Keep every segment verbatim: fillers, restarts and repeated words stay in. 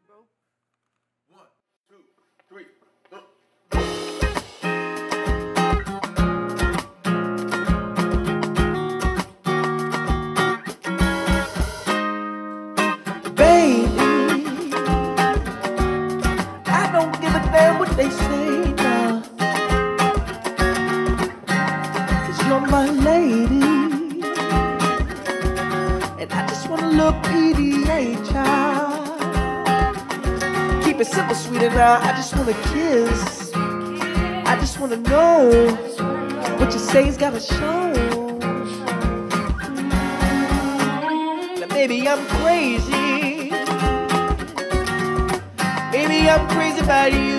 bro. One, two, three. Uh. Baby, I don't give a damn what they say now, 'cause you're my lady, and I just wanna look P D A, child. Keep it simple, sweetie, now I just wanna kiss. I just wanna know what you say's gotta show. Now maybe I'm crazy, maybe I'm crazy about you.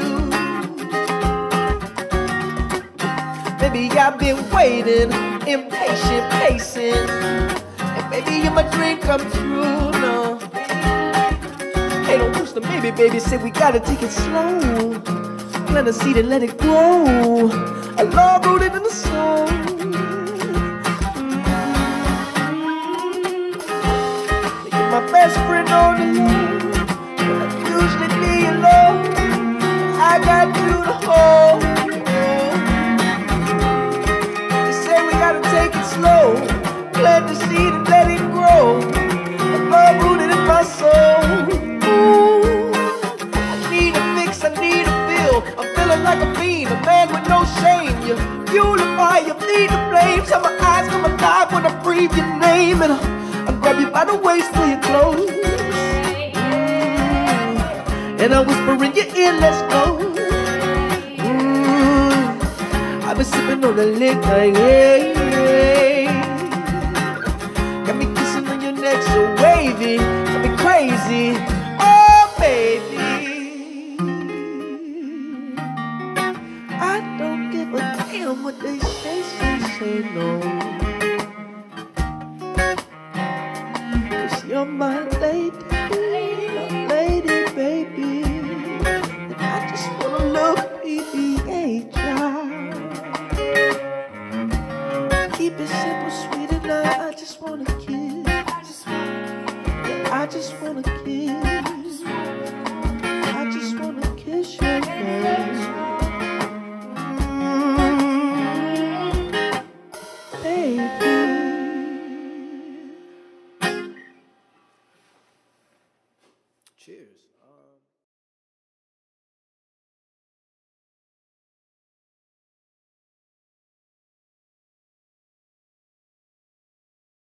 Maybe I've been waiting, impatient, pacing, and maybe you're my dream come true, no. Hey, don't push the maybe, baby, say we gotta take it slow. Plant a seed and let it grow, a love rooted in the soul. You're my best friend on the low, but I usually be alone. I got you to hold. You say we gotta take it slow, plant the seed and let it grow, a love rooted in my soul. Like a fiend, a man with no shame. You beautify, you feed the flames. How my eyes come alive when I breathe your name, and I, I grab you by the waist till you're close, mm, and I whisper in your ear, let's go. mm, I've been sipping on the lick like hey, hey. Got me kissing on your neck so wavy, got me crazy, oh baby. Damn what they say, say, say no, 'cause you're my lady, my lady, baby, and I just wanna look P D A, child. Keep it simple, sweet, and I, I just wanna kiss. Yeah, I just wanna kiss. I just wanna kiss your face. Cheers.